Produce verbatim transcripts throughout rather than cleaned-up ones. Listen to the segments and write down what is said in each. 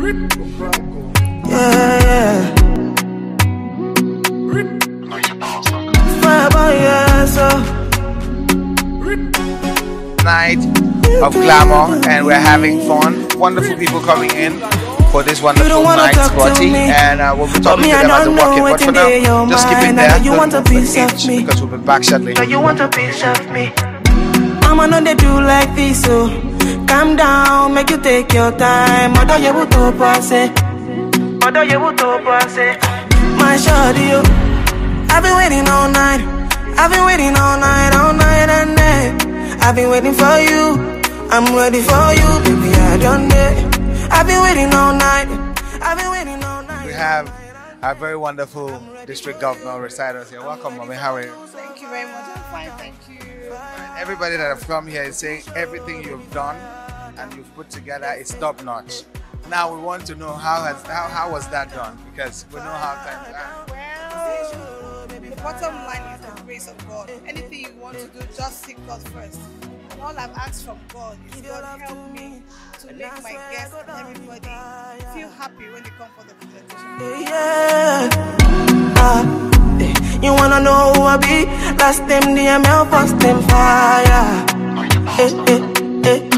Yeah, yeah. Night of Glamour, and we're having fun. Wonderful people coming in for this wonderful night's party, and uh, we'll be talking to them as a walk-in. But for now, just keep it there. You want a piece of me because we'll be back shortly. You want a piece of me. I'm on they do like this, so calm down, make you take your time. Mother you to pass it. Mother you to pass it. My shorty, you. I've been waiting all night. I've been waiting all night, all night and day. I've been waiting for you. I'm ready for you, baby. I done it. I've been waiting all night. I've been waiting all night. We have a very wonderful district governor reciters here. Welcome, mommy. How are you? Thank you very much. I'm fine, thank you. And everybody that have come here is saying everything you've done and you've put together is top notch. Now we want to know how has how, how was that done, because we know how times are. Well, the bottom line is the grace of God. Anything you want to do, just seek God first. And all I've asked from God is God help me to make my guests and everybody feel happy when they come for the presentation. Yeah. Uh, you wanna know who I be? Last time the M L, first time fire. Eh, eh, eh.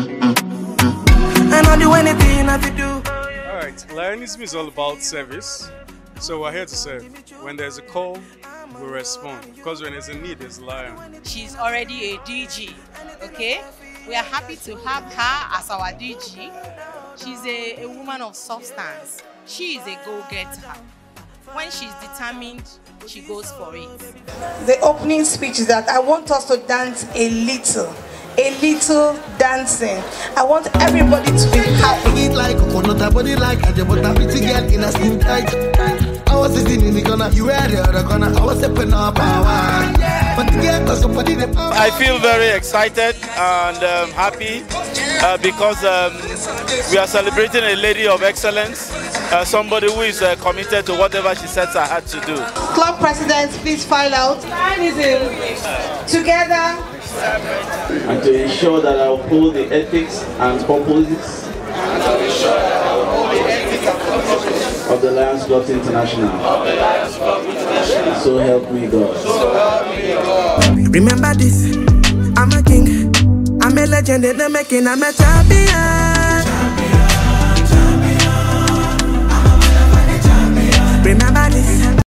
And I'll do anything I have to do. Alright, Lionism is all about service. So we're here to serve. When there's a call, we respond. Because when there's a need, there's a lion. She's already a D G, okay? We are happy to have her as our D G. She's a, a woman of substance. She is a go-getter. When she's determined, she goes for it. The opening speech is that I want us to dance a little. A little dancing. I want everybody to be happy. Eat like coconut, body like a jabota, pretty girl in a skin tight. I was sitting in the corner, you were the other corner. I was stepping up power. But the girl was somebody the power. I feel very excited and um, happy uh, because um, we are celebrating a lady of excellence, uh, somebody who is uh, committed to whatever she sets her heart to do. Club presidents, please file out. Together. And to ensure that I uphold the ethics and purposes of the Lions Club International. So help me God. Remember this, I'm a king, I'm a legend in the making, I'm a champion. Remember this.